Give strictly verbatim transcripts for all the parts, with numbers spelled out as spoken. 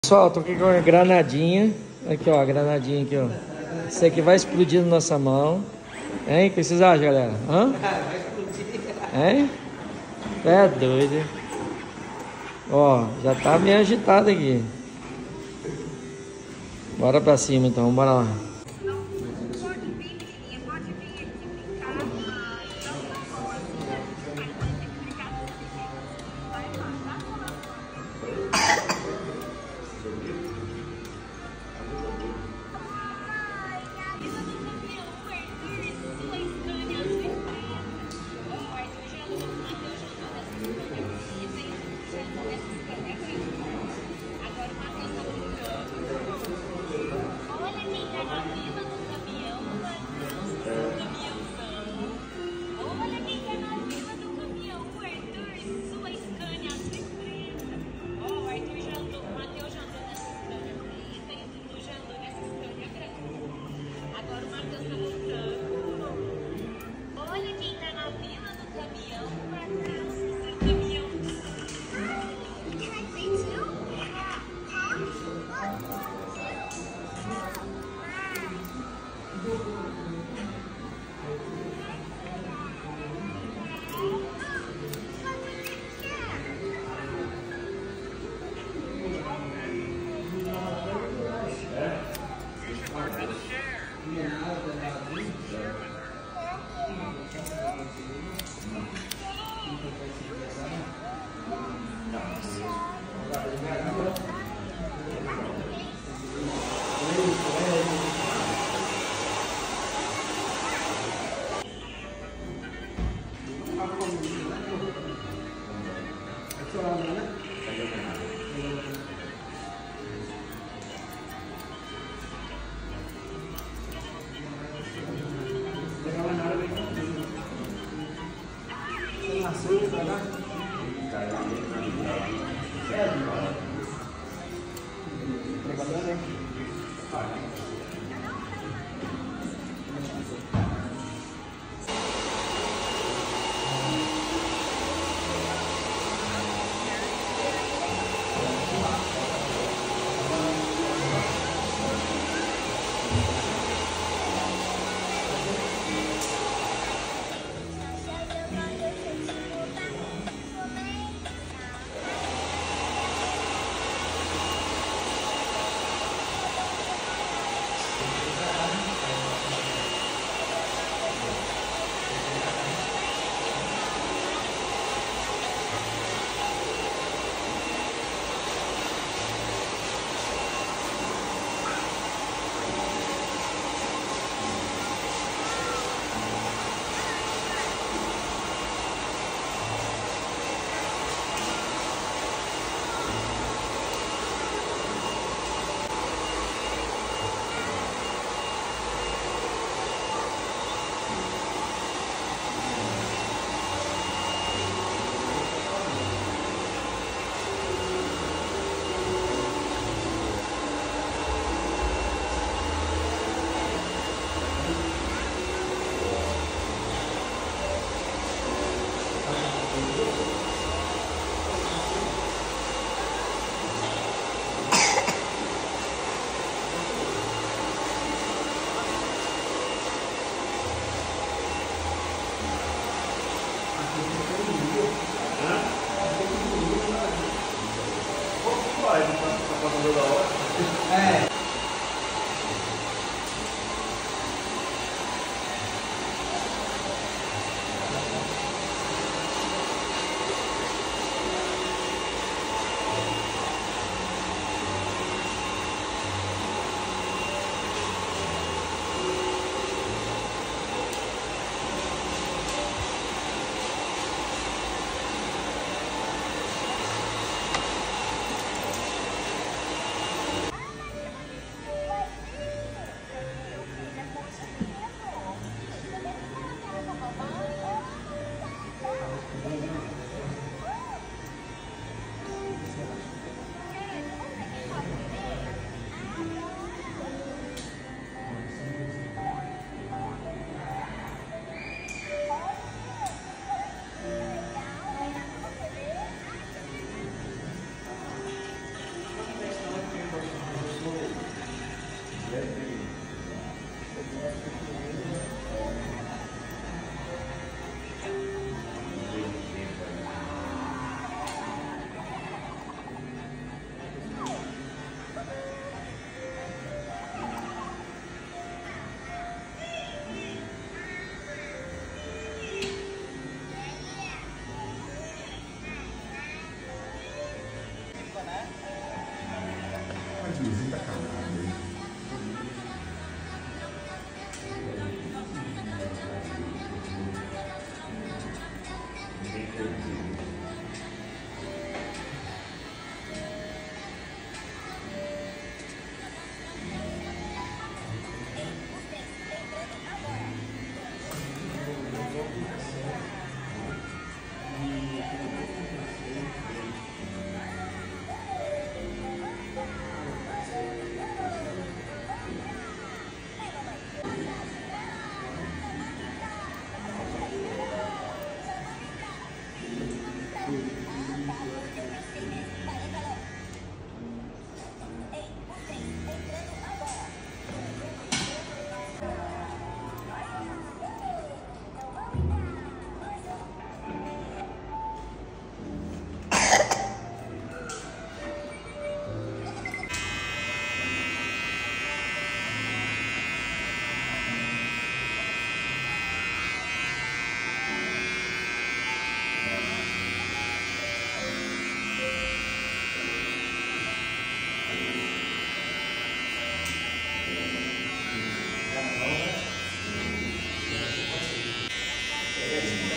Pessoal, tô aqui com a granadinha. Aqui, ó, a granadinha aqui, ó. Isso aqui vai explodir na nossa mão. Hein? O que vocês acham, galera? Hã? Vai explodir. Hein? É doido, hein? Ó, já tá meio agitado aqui. Bora pra cima, então. Bora lá.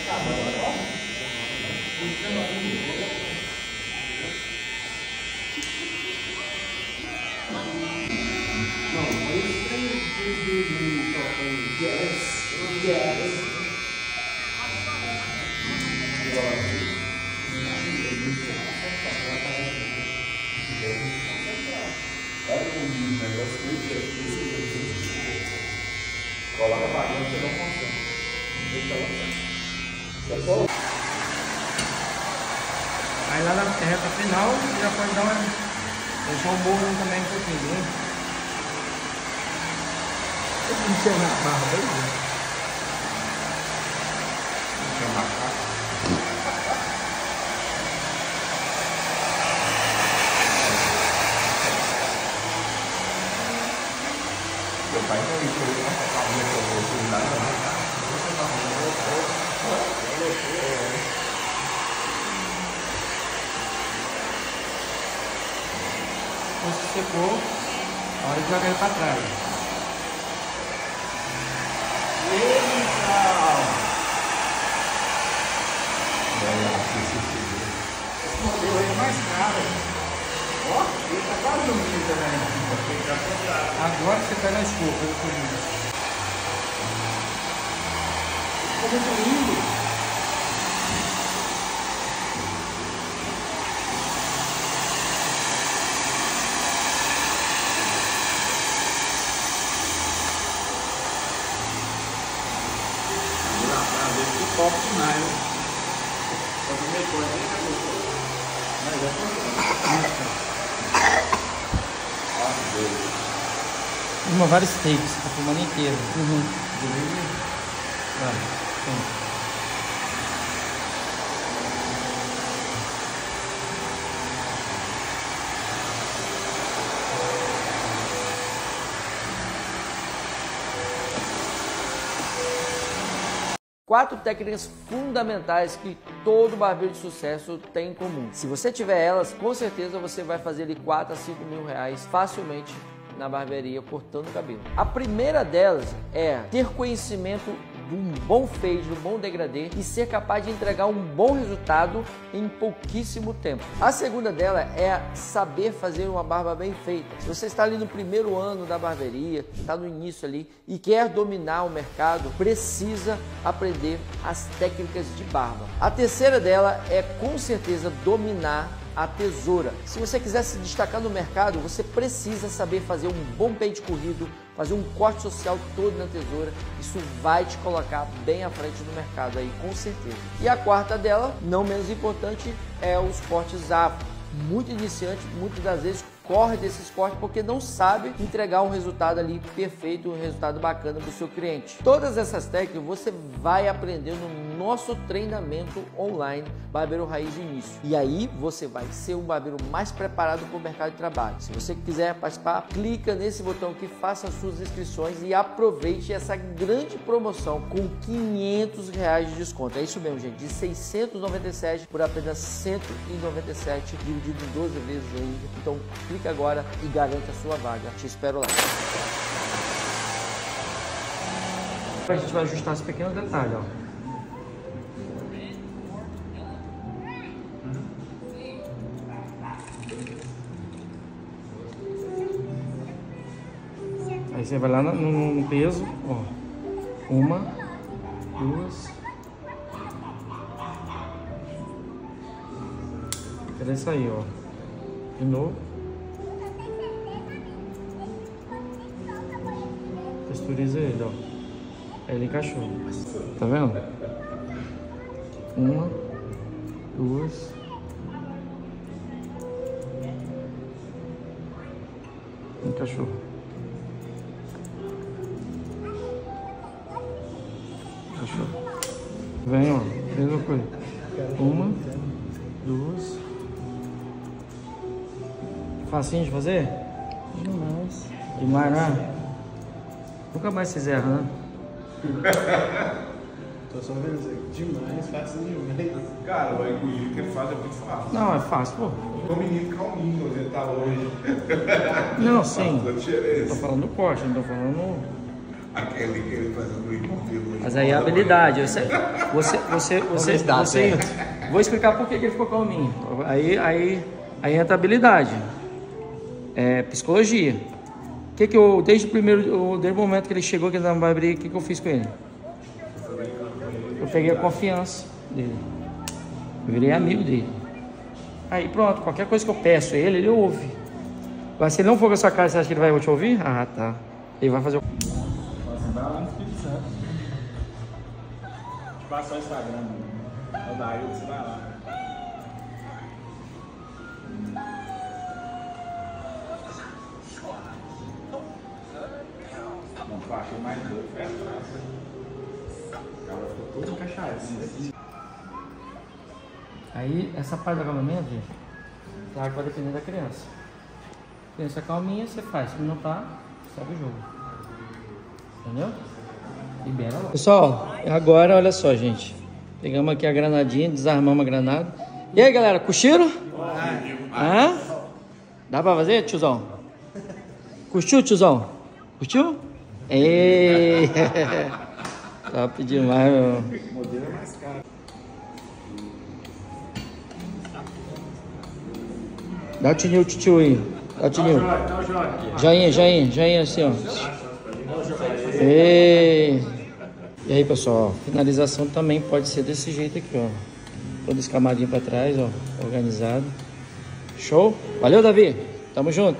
Coloca a barriga, você não consegue. Aí lá na reta final, você já pode dar uma... deixar o morro também um pouquinho, né? Eu não tinha na barba aí, né? Não tinha macaco. Meu pai não me falou que essa família que eu vou cuidar também, tá? Você tá Depois que secou, a hora de jogar ele pra trás. Esse modelo aí é mais caro. Ó, ele tá quase no meio também. Agora você pega a escova, eu tô indo. Ficou muito lindo. Top demais, né? Eu tomei coisa aí, tá gostoso. Mas é gostoso. Ah, que doido. Uma vários takes, tá filmando inteiro. Uhum. Beleza? Vai, sim. Quatro técnicas fundamentais que todo barbeiro de sucesso tem em comum. Se você tiver elas, com certeza você vai fazer ali quatro a cinco mil reais facilmente na barbearia cortando o cabelo. A primeira delas é ter conhecimento de um bom fade, de um bom degradê e ser capaz de entregar um bom resultado em pouquíssimo tempo. A segunda dela é saber fazer uma barba bem feita. Se você está ali no primeiro ano da barbearia, está no início ali e quer dominar o mercado, precisa aprender as técnicas de barba. A terceira dela é com certeza dominar a tesoura. Se você quiser se destacar no mercado, você precisa saber fazer um bom pente corrido, fazer um corte social todo na tesoura. Isso vai te colocar bem à frente no mercado aí, com certeza. E a quarta dela, não menos importante, é os cortes afro. Muito iniciante, muitas das vezes corre desses cortes porque não sabe entregar um resultado ali perfeito, um resultado bacana para o seu cliente. Todas essas técnicas você vai aprender no nosso treinamento online Barbeiro Raiz de Início. E aí você vai ser um barbeiro mais preparado para o mercado de trabalho. Se você quiser participar, clica nesse botão aqui, faça as suas inscrições e aproveite essa grande promoção com quinhentos reais de desconto. É isso mesmo, gente, de seiscentos e noventa e sete por apenas cento e noventa e sete, dividido em doze vezes ainda. Então, clica agora e garante a sua vaga. Te espero lá. A gente vai ajustar esse pequeno detalhe, ó. Aí você vai lá no, no peso, ó. Uma, duas. Cadê isso aí, ó? De novo. Texturiza ele, ó. Aí ele encaixou. Tá vendo? Uma, duas. Encaixou. Encaixou. Vem, ó. Mesma coisa. Uma, duas. Facinho de fazer? Demais. Demais, né? Nunca mais vocês erram, né? Tô só vendo isso aqui. Demais, fácil demais. Cara, o engolir que ele faz é muito fácil. Não, é fácil, pô. O menino calminho, ele tá longe. Não, sim. Faz a diferença. Tô falando do corte, não tô falando Aquele que ele faz no imóvel. Mas aí é habilidade. Você, você, você, você, você, vou explicar por que que ele ficou calminho. Aí, aí, aí entra a habilidade. É psicologia. O que que eu, desde o primeiro, desde o momento que ele chegou aqui na barbearia, o que que eu fiz com ele? Eu peguei a confiança dele. Eu virei amigo dele. Aí pronto, qualquer coisa que eu peço a ele, ele ouve. Mas se ele não for com a sua cara, você acha que ele vai te ouvir? Ah, tá. Ele vai fazer o... Você vai lá no Espírito Santo. Te passar o Instagram, é o Daí, você vai lá. Não, eu achei mais doido, foi atrás. O cara ficou todo encaixadinho. Aí, essa parte do acalmamento, gente, claro que vai depender da criança. Criança calminha, você faz. Se não tá, segue o jogo. Entendeu? Libera logo. Pessoal, agora olha só, gente. Pegamos aqui a granadinha, desarmamos a granada. E aí, galera, curtiram? Hã? Dá pra fazer, tiozão? Curtiu, tiozão? Curtiu? Ei! Top demais, meu. O modelo é mais caro. Dá o tio, tio aí. Dá o tio. Dá o joinha. Joinha, joinha, joinha assim, ó. E... e aí, pessoal, finalização também pode ser desse jeito aqui, ó. Todo escamadinho pra trás, ó. Organizado. Show? Valeu, Davi. Tamo junto.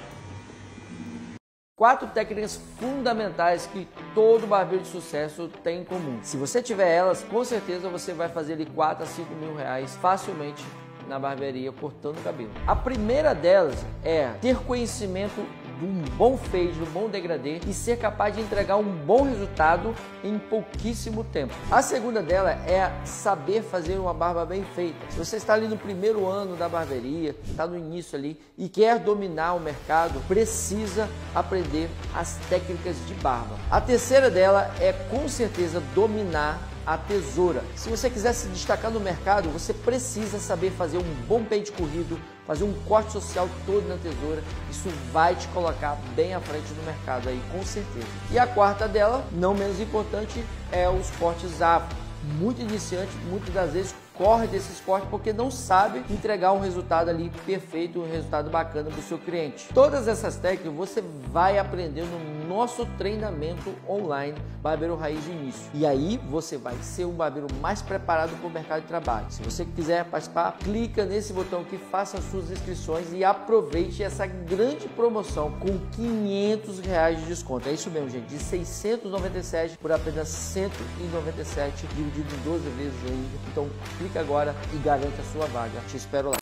Quatro técnicas fundamentais que todo barbeiro de sucesso tem em comum. Se você tiver elas, com certeza você vai fazer ali quatro a cinco mil reais facilmente na barbearia cortando o cabelo. A primeira delas é ter conhecimento de um bom fade, de um bom degradê e ser capaz de entregar um bom resultado em pouquíssimo tempo. A segunda dela é saber fazer uma barba bem feita. Se você está ali no primeiro ano da barbearia, está no início ali e quer dominar o mercado, precisa aprender as técnicas de barba. A terceira dela é com certeza dominar a tesoura. Se você quiser se destacar no mercado, você precisa saber fazer um bom pente corrido, fazer um corte social todo na tesoura. Isso vai te colocar bem à frente do mercado aí, com certeza. E a quarta dela, não menos importante, é os cortes afro. Muito iniciante, muitas das vezes corre desses cortes porque não sabe entregar um resultado ali perfeito, um resultado bacana para o seu cliente. Todas essas técnicas você vai aprender no nosso treinamento online Barbeiro Raiz de Início. E aí você vai ser um barbeiro mais preparado para o mercado de trabalho. Se você quiser participar, clica nesse botão aqui, faça as suas inscrições e aproveite essa grande promoção com quinhentos reais de desconto. É isso mesmo, gente, de seiscentos e noventa e sete por apenas cento e noventa e sete, dividido em doze vezes aí. Então, clica agora e garante a sua vaga. Te espero lá.